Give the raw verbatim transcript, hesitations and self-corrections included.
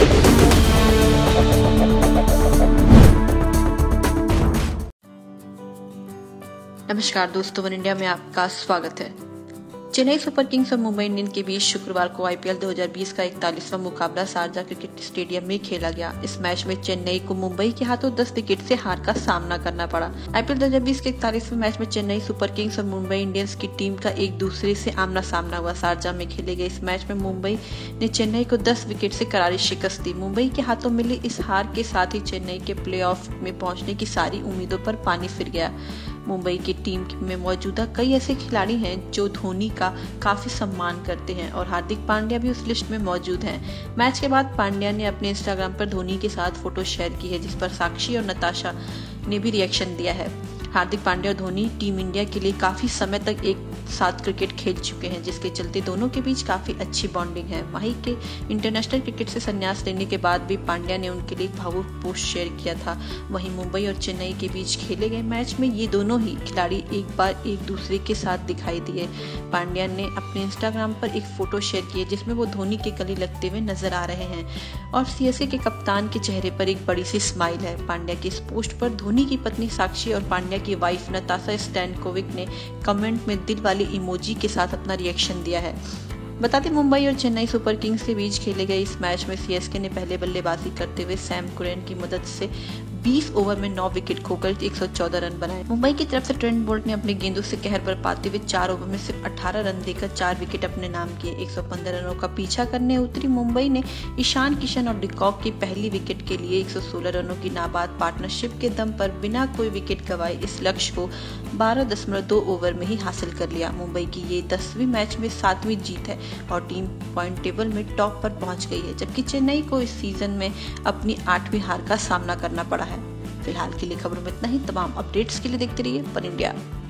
नमस्कार दोस्तों, one India में आपका स्वागत है। चेन्नई सुपर किंग्स और मुंबई इंडियंस के बीच शुक्रवार को आईपीएल दो हज़ार बीस का इकतालीसवां मुकाबला शारजाह क्रिकेट स्टेडियम में खेला गया। इस मैच में चेन्नई को मुंबई के हाथों दस विकेट से हार का सामना करना पड़ा। आईपीएल दो हज़ार बीस के इकतालीसवें मैच में चेन्नई सुपर किंग्स और मुंबई इंडियंस की टीम का एक दूसरे से आमना सामना हुआ। शारजाह में खेले गए इस मैच में मुंबई ने चेन्नई को दस विकेट से करारी शिकस्त दी। मुंबई के हाथों मिली इस हार के साथ ही चेन्नई के प्लेऑफ में पहुंचने की सारी उम्मीदों पर पानी फिर गया। मुंबई की टीम में मौजूदा कई ऐसे खिलाड़ी हैं जो धोनी का काफी सम्मान करते हैं और हार्दिक पांड्या भी उस लिस्ट में मौजूद हैं। मैच के बाद पांड्या ने अपने इंस्टाग्राम पर धोनी के साथ फोटो शेयर की है, जिस पर साक्षी और नताशा ने भी रिएक्शन दिया है। हार्दिक पांड्या और धोनी टीम इंडिया के लिए काफी समय तक एक साथ क्रिकेट खेल चुके हैं, जिसके चलते दोनों के बीच काफी अच्छी बॉन्डिंग है। वहीं के इंटरनेशनल क्रिकेट से संन्यास लेने के बाद भी पांड्या ने उनके लिए एक भावुक पोस्ट शेयर किया था। वहीं मुंबई और चेन्नई के बीच खेले गए मैच में ये दोनों ही खिलाड़ी एक बार एक दूसरे के साथ दिखाई दिए। पांड्या ने अपने इंस्टाग्राम पर एक फोटो शेयर की है, जिसमें वो धोनी के गले लगते हुए नजर आ रहे हैं और सीएसके के कप्तान के चेहरे पर एक बड़ी सी स्माइल है। पांड्या की इस पोस्ट पर धोनी की पत्नी साक्षी और पांड्या की वाइफ नताशा स्टैनकोविक ने कमेंट में दिल वाली इमोजी के साथ अपना रिएक्शन दिया है। बता दें, मुंबई और चेन्नई सुपर किंग्स के बीच खेले गए इस मैच में सीएसके ने पहले बल्लेबाजी करते हुए सैम कुरैन की मदद से बीस ओवर में नौ विकेट खोकर एक सौ चौदह रन बनाए। मुंबई की तरफ से ट्रेंट बोल्ट ने अपने गेंदों से कहर बरपाते हुए चार ओवर में सिर्फ अठारह रन देकर चार विकेट अपने नाम किए। एक सौ पंद्रह रनों का पीछा करने उतरी मुंबई ने ईशान किशन और डिकॉक की पहली विकेट के लिए एक सौ सोलह रनों की नाबाद पार्टनरशिप के दम पर बिना कोई विकेट गंवाए इस लक्ष्य को बारह दशमलव दो ओवर में ही हासिल कर लिया। मुंबई की ये दसवीं मैच में सातवीं जीत है और टीम पॉइंट टेबल में टॉप पर पहुंच गई है, जबकि चेन्नई को इस सीजन में अपनी आठवीं हार का सामना करना पड़ा है। फिलहाल के लिए खबरों में इतना ही। तमाम अपडेट्स के लिए देखते रहिए वन इंडिया।